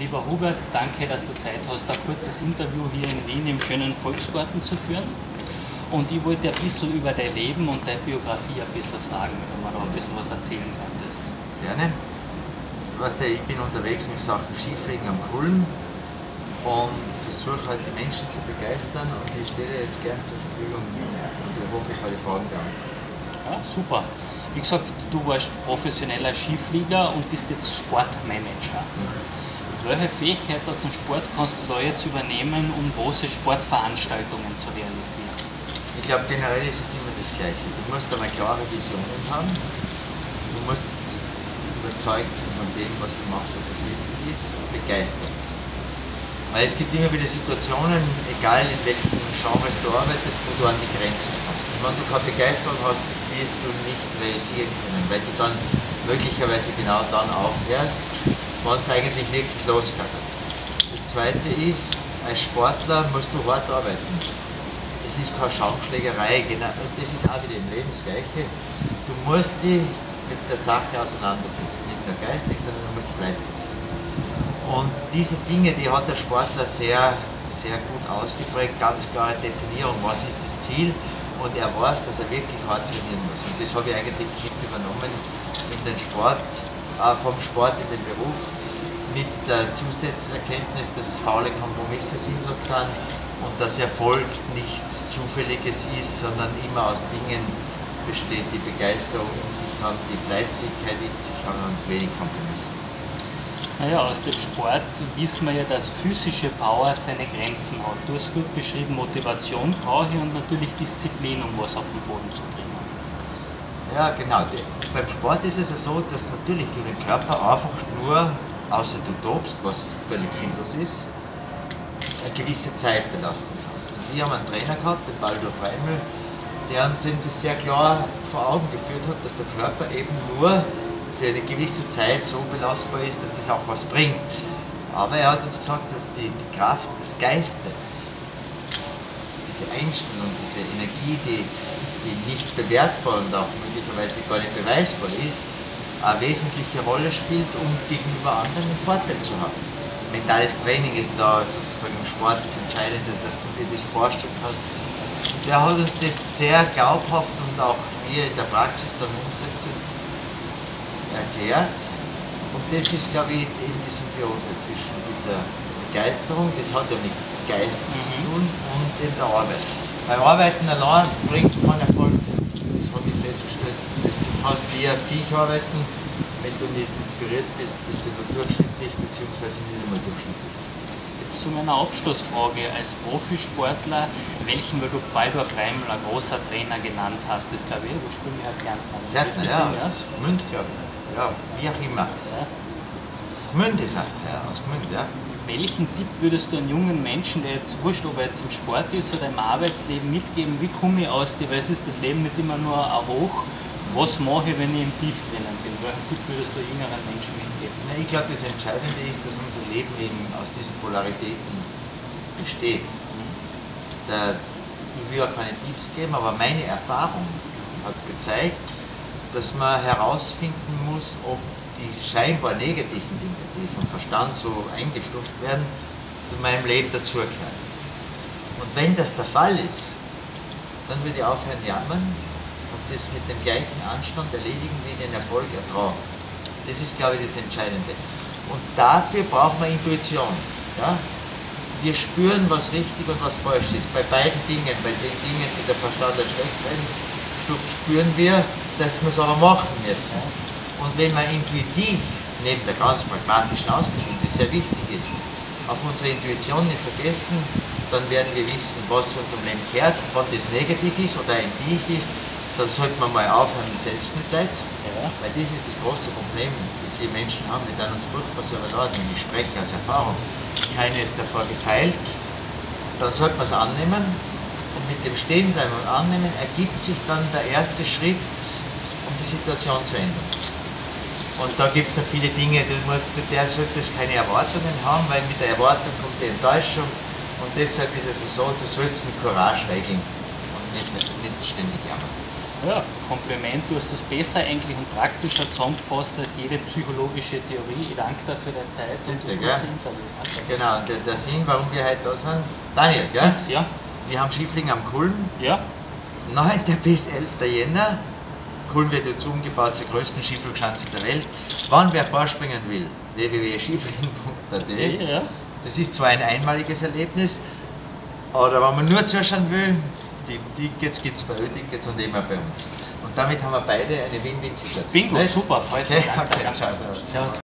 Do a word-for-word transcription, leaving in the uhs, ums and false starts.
Lieber Hubert, danke, dass du Zeit hast, ein kurzes Interview hier in Wien im schönen Volksgarten zu führen. Und ich wollte ein bisschen über dein Leben und deine Biografie ein bisschen fragen, wenn du mir noch ein bisschen was erzählen könntest. Gerne. Du weißt ja, ich bin unterwegs in Sachen Skifliegen am Kulm und versuche halt die Menschen zu begeistern und ich stehe dir jetzt gern zur Verfügung und ich hoffe, ich kann die Fragen beantworten. Ja, super. Wie gesagt, du warst professioneller Skiflieger und bist jetzt Sportmanager. Mhm. Welche Fähigkeit aus dem Sport kannst du da jetzt übernehmen, um große Sportveranstaltungen zu realisieren? Ich glaube, generell ist es immer das Gleiche. Du musst einmal klare Visionen haben. Du musst überzeugt sein von dem, was du machst, dass es richtig ist, und begeistert. Weil es gibt immer wieder Situationen, egal in welchen Genres du arbeitest, wo du an die Grenzen kommst. Und wenn du keine Begeisterung hast, wirst du nicht realisieren können, weil du dann möglicherweise genau dann aufhörst, wann es eigentlich wirklich losgeht. Das Zweite ist, als Sportler musst du hart arbeiten. Es ist keine Schaumschlägerei, genau, das ist auch wieder im Leben das Gleiche. Du musst dich mit der Sache auseinandersetzen, nicht nur geistig, sondern du musst fleißig sein. Und diese Dinge, die hat der Sportler sehr, sehr gut ausgeprägt, ganz klare Definierung, was ist das Ziel, und er weiß, dass er wirklich hart trainieren muss. Und das habe ich eigentlich mit übernommen in den Sport, äh, vom Sport in den Beruf, mit der Zusatzerkenntnis, dass faule Kompromisse sinnlos sind und dass Erfolg nichts Zufälliges ist, sondern immer aus Dingen besteht, die Begeisterung in sich haben, die Fleißigkeit in sich haben und wenig Kompromisse. Naja, aus dem Sport wissen wir ja, dass physische Power seine Grenzen hat. Du hast gut beschrieben, Motivation brauche ich und natürlich Disziplin, um was auf den Boden zu bringen. Ja, genau. Beim Sport ist es ja so, dass natürlich du den Körper einfach nur, außer du tobst, was völlig sinnlos ist, eine gewisse Zeit belasten kannst. Und wir haben einen Trainer gehabt, den Baldur Breimel, der uns eben das sehr klar vor Augen geführt hat, dass der Körper eben nur für eine gewisse Zeit so belastbar ist, dass das auch was bringt. Aber er hat uns gesagt, dass die, die Kraft des Geistes, diese Einstellung, diese Energie, die, die nicht bewertbar und auch möglicherweise gar nicht beweisbar ist, eine wesentliche Rolle spielt, um gegenüber anderen einen Vorteil zu haben. Mentales Training ist da sozusagen im Sport das Entscheidende, dass du dir das vorstellen kannst. Der hat uns das sehr glaubhaft und auch wir in der Praxis dann umsetzen erklärt. Und das ist, glaube ich, eben die Symbiose zwischen dieser Begeisterung, das hat ja mit Geist mhm. zu tun, und eben der Arbeit. Beim Arbeiten allein bringt keinen Erfolg. Das habe ich festgestellt. Du kannst wie ein Viech arbeiten, wenn du nicht inspiriert bist, bist du nur durchschnittlich, beziehungsweise nicht einmal durchschnittlich. Jetzt zu meiner Abschlussfrage als Profisportler, welchen, weil du Baldur Breimel ein großer Trainer genannt hast, das glaube ich, wo spielen wir Herr Kärntner? Kärntner, ja, aus Gmünd, glaube ich. Ja, wie auch immer. Ja. Gmünd ist er, ja, aus Gmünd, ja. Welchen Tipp würdest du einem jungen Menschen, der jetzt wurscht, ob er jetzt im Sport ist oder im Arbeitsleben, mitgeben? Wie komme ich aus dir? Weil es ist das Leben nicht immer nur ein Hoch. Was mache ich, wenn ich im Tief drinnen bin? Welchen Tipp würdest du jüngeren Menschen mitgeben? Na, ich glaube, das Entscheidende ist, dass unser Leben eben aus diesen Polaritäten besteht. Der, ich will auch keine Tipps geben, aber meine Erfahrung hat gezeigt, dass man herausfinden muss, ob die scheinbar negativen Dinge, die vom Verstand so eingestuft werden, zu meinem Leben dazugehören. Und wenn das der Fall ist, dann würde ich aufhören jammern und das mit dem gleichen Anstand erledigen, wie den Erfolg ertragen. Das ist, glaube ich, das Entscheidende. Und dafür braucht man Intuition. Ja? Wir spüren, was richtig und was falsch ist. Bei beiden Dingen, bei den Dingen, die der Verstand als schlecht einstuft, spüren wir, dass wir es aber machen müssen. Und wenn man intuitiv, neben der ganz pragmatischen Ausbildung, die sehr wichtig ist, auf unsere Intuition nicht vergessen, dann werden wir wissen, was zu unserem Leben gehört. Und wenn das negativ ist oder ein Tief ist, dann sollte man mal aufhören mit Selbstmitleid. Ja. Weil das ist das große Problem, das wir Menschen haben. Wir tun uns furchtbar so überladen. Ich spreche aus Erfahrung. Keiner ist davor gefeilt. Dann sollte man es annehmen. Und mit dem Stehenbleiben und Annehmen ergibt sich dann der erste Schritt, um die Situation zu ändern. Und da gibt es noch viele Dinge, du musst, der sollte keine Erwartungen haben, weil mit der Erwartung kommt die Enttäuschung. Und deshalb ist es so, du sollst mit Courage regeln und nicht, nicht, nicht ständig jammern. Ja, Kompliment, du hast das besser eigentlich und praktischer zusammengefasst als jede psychologische Theorie. Ich danke dir für deine Zeit und das Bitte, kurze gell? Interview. Danke. Genau, und der, der Sinn, warum wir heute da sind. Daniel, gell? Yes, ja, Wir haben Schiffling am Kulm, ja, neunten bis elften Jänner. Kulm wird jetzt umgebaut zur größten Skiflugschanze der Welt. Wann wer vorspringen will, w w w punkt skifling punkt a t. ja. Das ist zwar ein einmaliges Erlebnis, oder wenn man nur zuschauen will, die Tickets gibt es bei Ö-Tickets und immer bei uns. Und damit haben wir beide eine Win-Win-Situation. Bingo, Nicht? super, heute. Okay, Danke, okay, danke. ciao, servus. Servus.